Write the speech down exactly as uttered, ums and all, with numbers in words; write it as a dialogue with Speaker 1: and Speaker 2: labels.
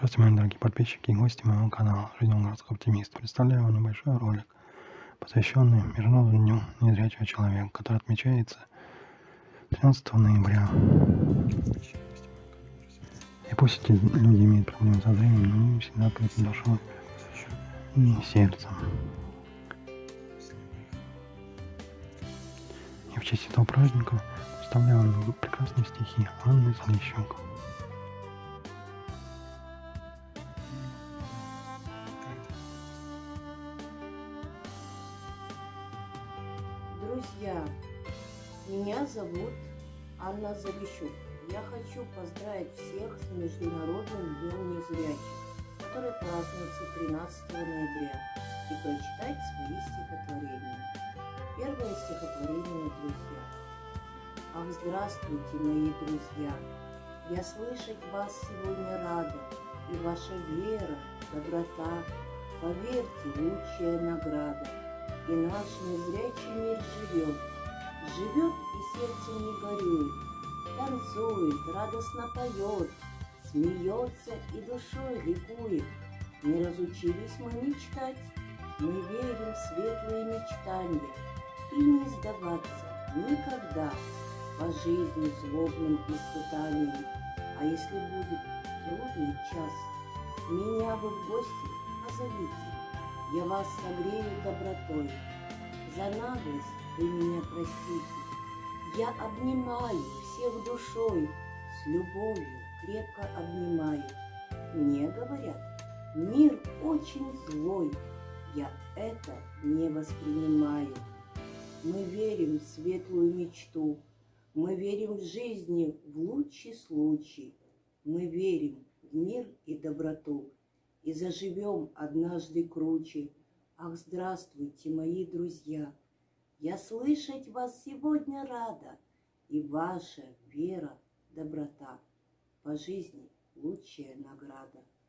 Speaker 1: Здравствуйте, мои дорогие подписчики и гости моего канала «Жизненный городской оптимист». Представляю вам небольшой ролик, посвященный Международному дню незрячего человека, который отмечается тринадцатого ноября. И пусть эти люди имеют проблемы со зрением, но они всегда открыты душой и сердцем. И в честь этого праздника представляю вам прекрасные стихи Анны Залищук.
Speaker 2: Друзья, меня зовут Анна Залищук. Я хочу поздравить всех с Международным днем незрячих, который празднуется тринадцатого ноября, и прочитать свои стихотворения. Первое стихотворение, друзья. Ах, здравствуйте, мои друзья! Я слышать вас сегодня рада, и ваша вера, доброта, поверьте, лучшая награда. И наш незрячий мир живет, живет и сердце не горюет, танцует, радостно поет, смеется и душой ликует. Не разучились мы мечтать, мы верим в светлые мечтания, и не сдаваться никогда по жизни злобным испытаниям. А если будет трудный час, меня вы в гости позовите. Я вас согрею добротой, за наглость вы меня простите. Я обнимаю всех душой, с любовью крепко обнимаю. Мне говорят, мир очень злой, я это не воспринимаю. Мы верим в светлую мечту, мы верим в жизни в лучший случай. Мы верим в мир и доброту, и заживем однажды круче. Ах, здравствуйте, мои друзья! Я слышать вас сегодня рада, и ваша вера, доброта по жизни лучшая награда.